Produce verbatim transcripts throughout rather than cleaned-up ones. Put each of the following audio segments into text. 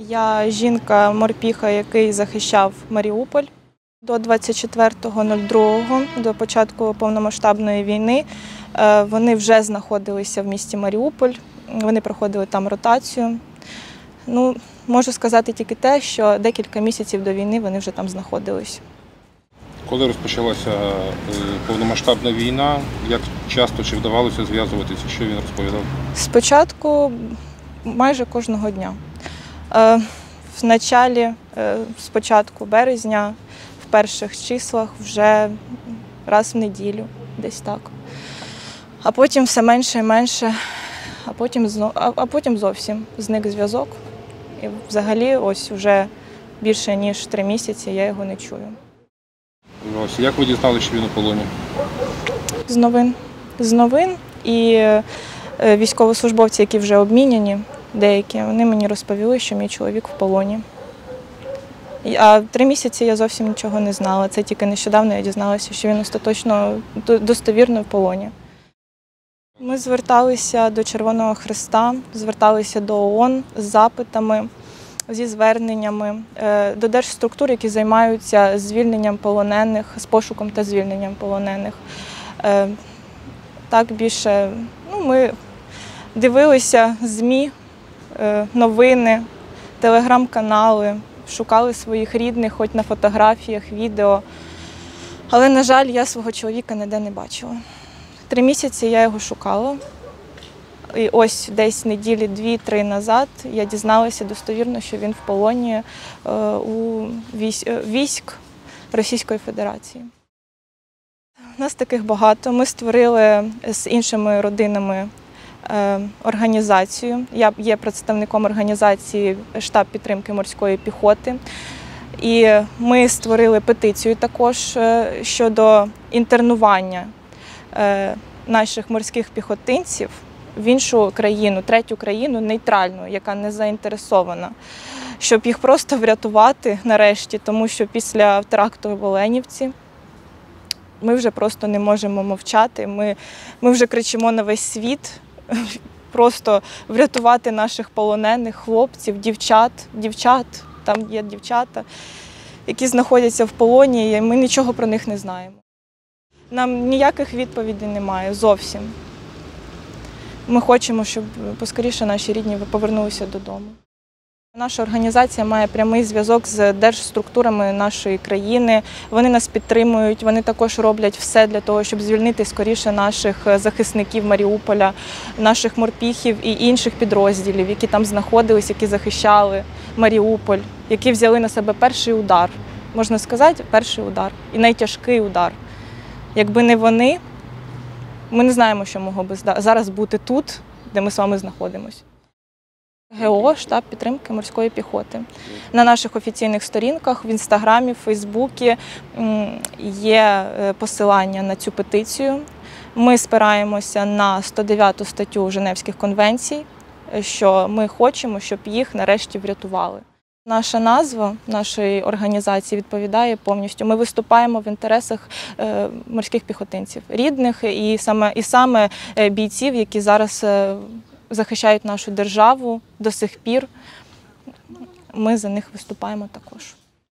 Я жінка-морпіха, який захищав Маріуполь. До двадцять четвертого другого, до початку повномасштабної війни, вони вже знаходилися в місті Маріуполь, вони проходили там ротацію. Ну, можу сказати тільки те, що декілька місяців до війни вони вже там знаходились. Коли розпочалася повномасштабна війна, як часто чи вдавалося зв'язуватися, що він розповідав? Спочатку майже кожного дня. В началі, з початку березня, в перших числах вже раз в неділю, десь так. А потім все менше і менше, а потім, а потім зовсім зник зв'язок. І взагалі ось вже більше ніж три місяці я його не чую. Ось, як ви дізналися, що він у полоні? З новин. З новин і військовослужбовці, які вже обміняні, деякі, вони мені розповіли, що мій чоловік в полоні. А три місяці я зовсім нічого не знала. Це тільки нещодавно я дізналася, що він остаточно достовірно в полоні. Ми зверталися до Червоного Хреста, зверталися до ООН з запитами, зі зверненнями, до держструктур, які займаються звільненням полонених, з пошуком та звільненням полонених. Так більше, ну, ми дивилися ЗМІ, новини, телеграм-канали, шукали своїх рідних, хоч на фотографіях, відео. Але, на жаль, я свого чоловіка ніде не бачила. Три місяці я його шукала. І ось десь неділі дві-три назад я дізналася достовірно, що він в полоні у військ Російської Федерації. У нас таких багато. Ми створили з іншими родинами організацію. Я є представником організації штаб підтримки морської піхоти. І ми створили петицію також щодо інтернування наших морських піхотинців в іншу країну, третю країну, нейтральну, яка не заінтересована, щоб їх просто врятувати нарешті, тому що після теракту в Оленівці ми вже просто не можемо мовчати, ми, ми вже кричимо на весь світ, просто врятувати наших полонених хлопців, дівчат, дівчат, там є дівчата, які знаходяться в полоні, і ми нічого про них не знаємо. Нам ніяких відповідей немає зовсім. Ми хочемо, щоб поскоріше наші рідні повернулися додому. Наша організація має прямий зв'язок з держструктурами нашої країни. Вони нас підтримують, вони також роблять все для того, щоб звільнити скоріше наших захисників Маріуполя, наших морпіхів і інших підрозділів, які там знаходились, які захищали Маріуполь, які взяли на себе перший удар. Можна сказати, перший удар і найтяжкий удар. Якби не вони, ми не знаємо, що могло би зараз бути тут, де ми з вами знаходимося. ГО – штаб підтримки морської піхоти. На наших офіційних сторінках в Інстаграмі, в Фейсбуці є посилання на цю петицію. Ми спираємося на сто дев'яту статтю Женевських конвенцій, що ми хочемо, щоб їх нарешті врятували. Наша назва нашої організації відповідає повністю. Ми виступаємо в інтересах морських піхотинців, рідних і саме, і саме бійців, які зараз захищають нашу державу до сих пір. Ми за них виступаємо також.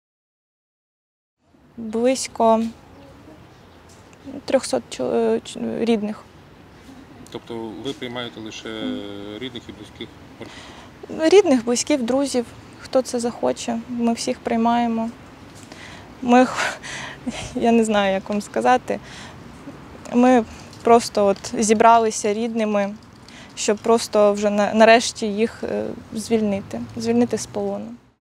Близько трьохсот рідних. Тобто ви приймаєте лише рідних і близьких? Рідних, близьких, друзів. Хто це захоче, ми всіх приймаємо. Ми, я не знаю, як вам сказати, ми просто от зібралися рідними, щоб просто вже нарешті їх звільнити, звільнити з полону.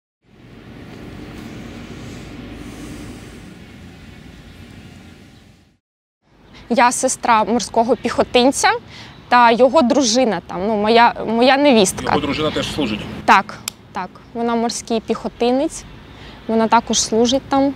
Я сестра морського піхотинця та його дружина там, ну, моя, моя невістка. Його дружина теж служить? Так, так. Вона морський піхотинець, вона також служить там.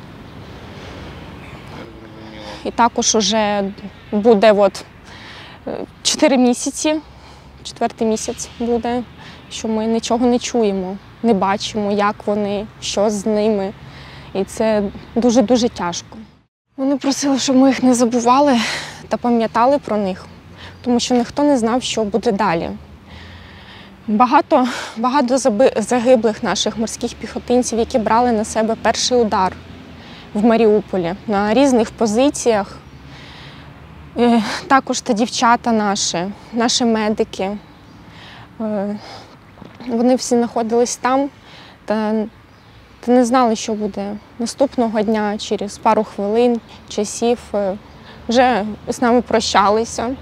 І також вже буде от чотири місяці, четвертий місяць буде, що ми нічого не чуємо, не бачимо, як вони, що з ними. І це дуже-дуже тяжко. Вони просили, щоб ми їх не забували та пам'ятали про них, тому що ніхто не знав, що буде далі. Багато, багато заби- загиблих наших морських піхотинців, які брали на себе перший удар в Маріуполі на різних позиціях. Е, Також та дівчата наші, наші медики. Е, Вони всі знаходились там та, та не знали, що буде наступного дня, через пару хвилин, часів. Е, Вже з нами прощалися.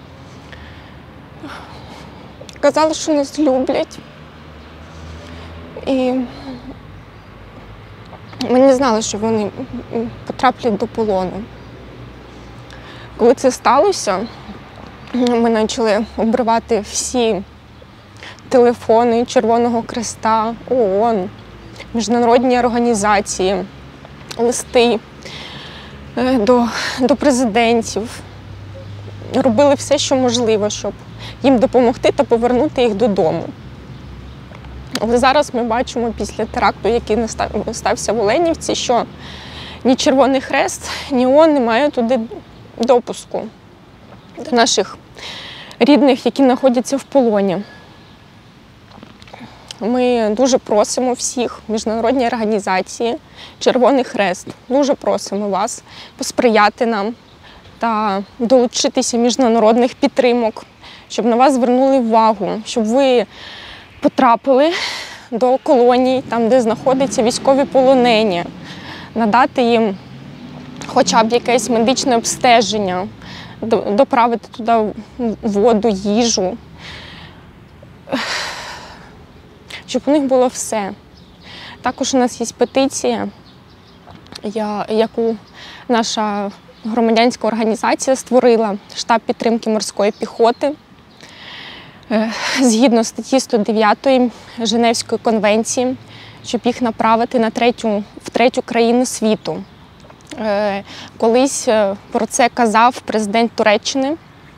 Казали, що нас люблять. І ми не знали, що вони потраплять до полону. Коли це сталося, ми почали обривати всі телефони Червоного Хреста, ООН, міжнародні організації, листи до, до президентів. Робили все, що можливо, щоб їм допомогти та повернути їх додому. Але зараз ми бачимо після теракту, який стався в Оленівці, що ні Червоний Хрест, ні ООН не мають туди допуску до наших рідних, які знаходяться в полоні. Ми дуже просимо всіх, міжнародні організації, Червоний Хрест, дуже просимо вас посприяти нам та долучитися міжнародних підтримок, щоб на вас звернули увагу, щоб ви потрапили до колоній, там, де знаходяться військові полонені, надати їм хоча б якесь медичне обстеження, доправити туди воду, їжу, щоб у них було все. Також у нас є петиція, яку наша громадянська організація створила, штаб підтримки морської піхоти, згідно статті сто дев'ятої Женевської конвенції, щоб їх направити на третю, в третю країну світу. Колись про це казав президент Туреччини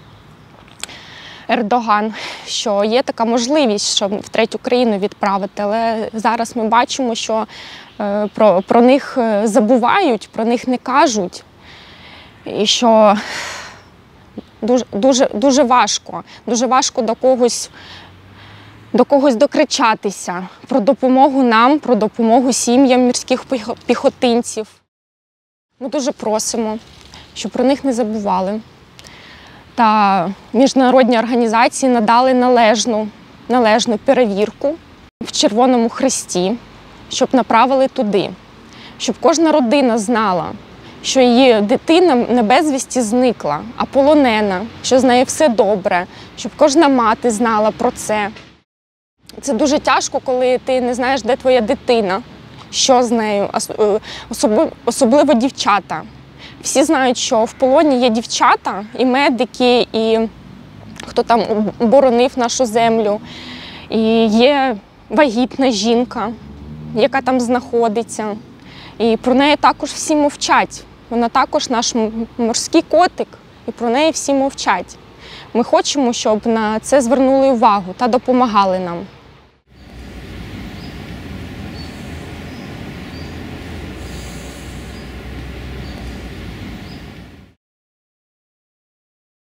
Ердоган, що є така можливість, щоб в третю країну відправити, але зараз ми бачимо, що про, про них забувають, про них не кажуть, і що дуже, дуже, дуже важко, дуже важко до когось, до когось докричатися про допомогу нам, про допомогу сім'ям морських піхотинців. Ми дуже просимо, щоб про них не забували. Та міжнародні організації надали належну, належну перевірку в Червоному Хресті, щоб направили туди, щоб кожна родина знала, що її дитина не безвісті зникла, а полонена, що з нею все добре, щоб кожна мати знала про це. Це дуже тяжко, коли ти не знаєш, де твоя дитина, що з нею, особливо, особливо дівчата. Всі знають, що в полоні є дівчата, і медики, і хто там боронив нашу землю, і є вагітна жінка, яка там знаходиться. І про неї також всі мовчать. Вона також наш морський котик, і про неї всі мовчать. Ми хочемо, щоб на це звернули увагу та допомагали нам.